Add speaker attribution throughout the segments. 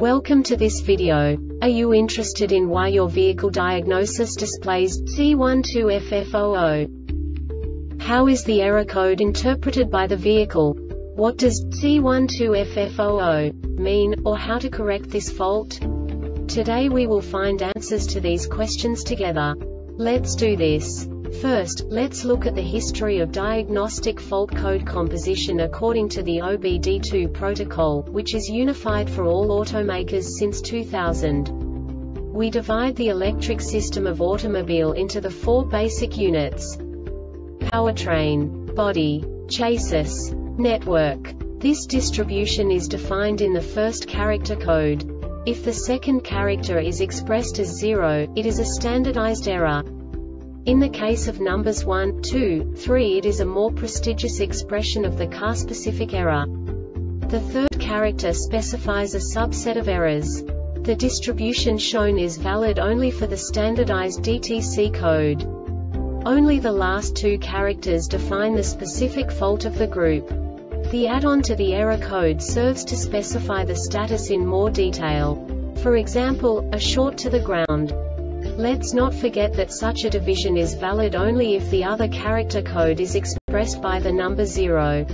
Speaker 1: Welcome to this video. Are you interested in why your vehicle diagnosis displays C12FF00? How is the error code interpreted by the vehicle? What does C12FF00 mean, or how to correct this fault? Today we will find answers to these questions together. Let's do this. First, let's look at the history of diagnostic fault code composition according to the OBD2 protocol, which is unified for all automakers since 2000. We divide the electric system of automobile into the four basic units: powertrain, body, chassis, network. This distribution is defined in the first character code. If the second character is expressed as 0, it is a standardized error. In the case of numbers 1, 2, 3, it is a more prestigious expression of the car-specific error. The third character specifies a subset of errors. The distribution shown is valid only for the standardized DTC code. Only the last two characters define the specific fault of the group. The add-on to the error code serves to specify the status in more detail. For example, a short to the ground. Let's not forget that such a division is valid only if the other character code is expressed by the number 0.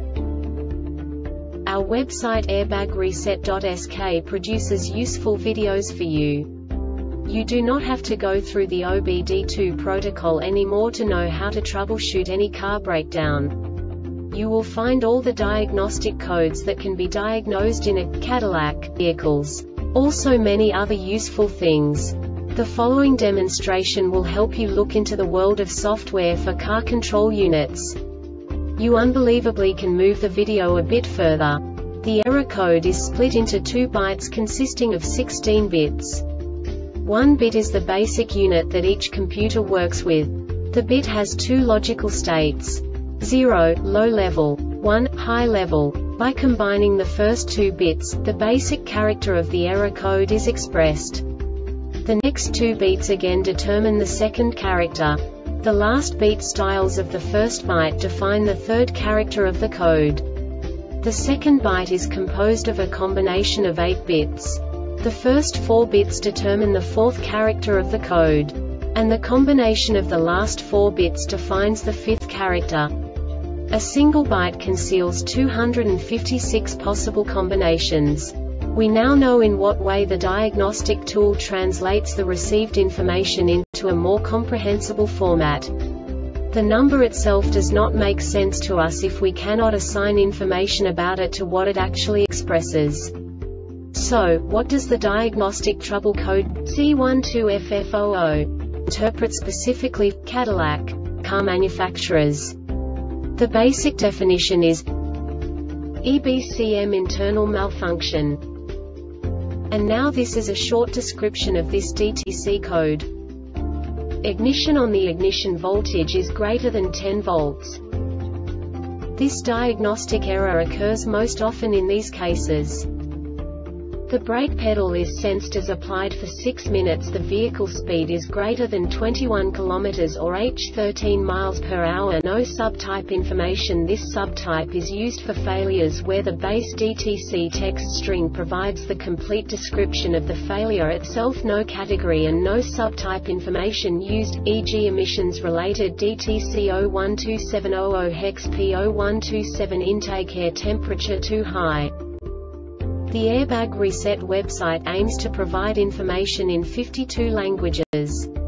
Speaker 1: Our website airbagreset.sk produces useful videos for you. You do not have to go through the OBD2 protocol anymore to know how to troubleshoot any car breakdown. You will find all the diagnostic codes that can be diagnosed in a Cadillac vehicles. Also many other useful things. The following demonstration will help you look into the world of software for car control units. You unbelievably can move the video a bit further. The error code is split into 2 bytes consisting of 16 bits. 1 bit is the basic unit that each computer works with. The bit has 2 logical states: 0, low level, 1, high level. By combining the first 2 bits, the basic character of the error code is expressed. The next 2 beats again determine the second character. The last beat styles of the first byte define the third character of the code. The second byte is composed of a combination of 8 bits. The first 4 bits determine the fourth character of the code. And the combination of the last 4 bits defines the fifth character. A single byte conceals 256 possible combinations. We now know in what way the diagnostic tool translates the received information into a more comprehensible format. The number itself does not make sense to us if we cannot assign information about it to what it actually expresses. So, what does the diagnostic trouble code C12FF00 interpret specifically for Cadillac car manufacturers? The basic definition is EBCM, internal malfunction. And now this is a short description of this DTC code. Ignition on the ignition voltage is greater than 10 volts. This diagnostic error occurs most often in these cases. The brake pedal is sensed as applied for 6 minutes. The vehicle speed is greater than 21 km or h 13 miles per hour. No subtype information. This subtype is used for failures where the base DTC text string provides the complete description of the failure itself. No category and no subtype information used, e.g. emissions related DTC 012700 hex P0127 intake air temperature too high. The Airbag Reset website aims to provide information in 52 languages.